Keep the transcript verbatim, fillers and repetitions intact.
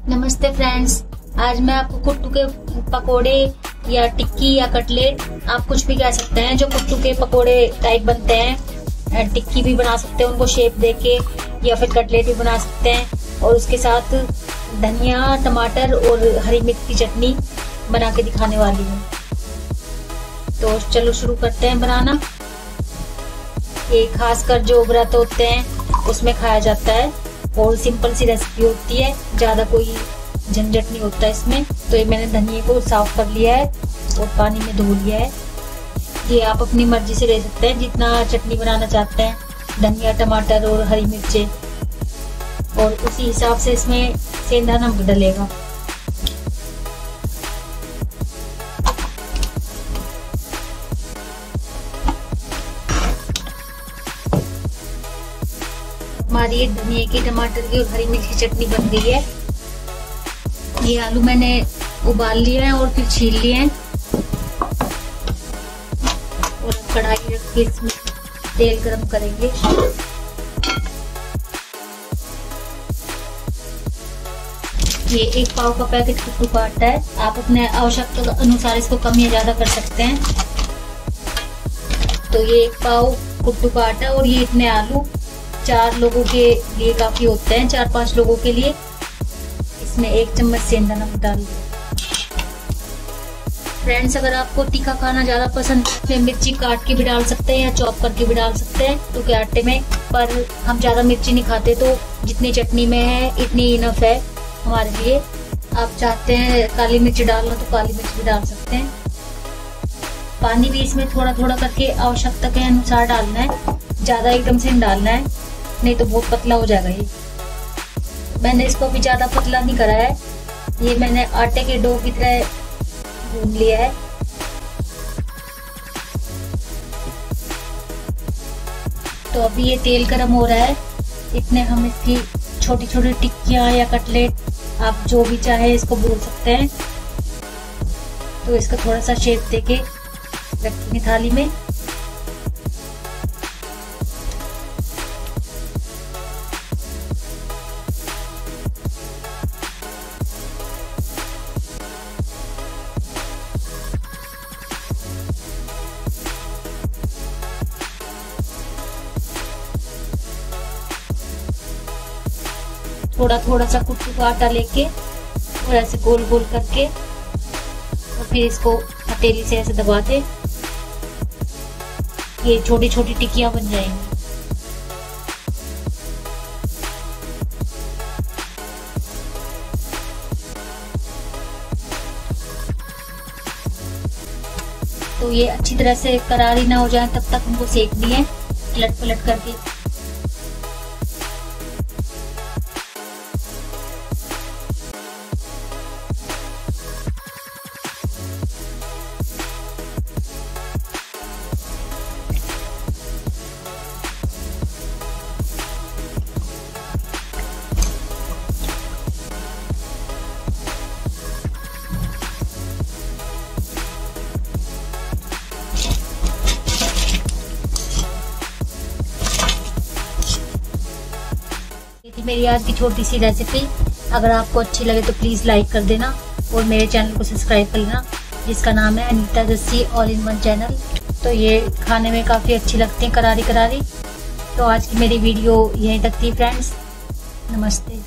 नमस्ते फ्रेंड्स, आज मैं आपको कुट्टू के पकोड़े या टिक्की या कटलेट, आप कुछ भी कह सकते हैं, जो कुट्टू के पकोड़े टाइप बनते हैं, टिक्की भी बना सकते हैं उनको शेप देके, या फिर कटलेट भी बना सकते हैं। और उसके साथ धनिया, टमाटर और हरी मिर्च की चटनी बना के दिखाने वाली हूँ। तो चलो शुरू करते हैं बनाना। ये खासकर जो व्रत होते हैं उसमें खाया जाता है और सिंपल सी रेसिपी होती है, ज्यादा कोई झंझट नहीं होता इसमें। तो ये मैंने धनिया को साफ कर लिया है और पानी में धो लिया है। ये आप अपनी मर्जी से ले सकते हैं, जितना चटनी बनाना चाहते हैं, धनिया, टमाटर और हरी मिर्चें, और उसी हिसाब से इसमें सेंधा नमक डलेगा। हमारी धनिया की, टमाटर की और हरी मिर्च की चटनी बन गई है। ये आलू मैंने उबाल लिया है और फिर छील लिए हैं। और कढ़ाई रख के इसमें तेल गरम करेंगे। ये एक पाव का पैकेट कुट्टू का आटा है। आप अपने आवश्यकता के अनुसार इसको कम या ज्यादा कर सकते हैं। तो ये एक पाव कुट्टू का आटा और ये इतने आलू चार लोगों के लिए काफी होते हैं, चार पांच लोगों के लिए। इसमें एक चम्मच सेंधा नमक डाल दो। फ्रेंड्स, अगर आपको तीखा खाना ज्यादा पसंद है, मिर्ची काट के भी डाल सकते हैं या चॉप करके भी डाल सकते हैं तो के आटे में, पर हम ज्यादा मिर्ची नहीं खाते, तो जितनी चटनी में है इतनी इनफ है हमारे लिए। आप चाहते हैं काली मिर्च डालना तो काली मिर्च भी डाल सकते हैं। पानी भी इसमें थोड़ा थोड़ा करके आवश्यकता के अनुसार डालना है, ज्यादा एकदम से डालना है, नहीं तो बहुत पतला हो जाएगा। ये मैंने इसको भी ज्यादा पतला नहीं करा है, ये मैंने आटे के डो की तरह गूंद लिया है। तो अभी ये तेल गरम हो रहा है, इतने हम इसकी छोटी छोटी टिक्कियां या कटलेट, आप जो भी चाहे इसको बोल सकते हैं। तो इसका थोड़ा सा शेप देके रखेंगे थाली में। थोड़ा थोड़ा सा कुट्टू का आटा लेके और ऐसे गोल गोल करके, और फिर इसको हथेली से ऐसे दबाते, ये छोटी छोटी टिक्कियां बन जाएंगी। तो ये अच्छी तरह से करारी ना हो जाए तब तक हमको सेकनी है, पलट पलट करके। मेरी आज की छोटी सी रेसिपी, अगर आपको अच्छी लगे तो प्लीज लाइक कर देना और मेरे चैनल को सब्सक्राइब कर लेना, जिसका नाम है Anita Jassi all in one channel. तो ये खाने में काफी अच्छी लगती है, करारी करारी। तो आज की मेरी वीडियो यहीं तक थी फ्रेंड्स। नमस्ते।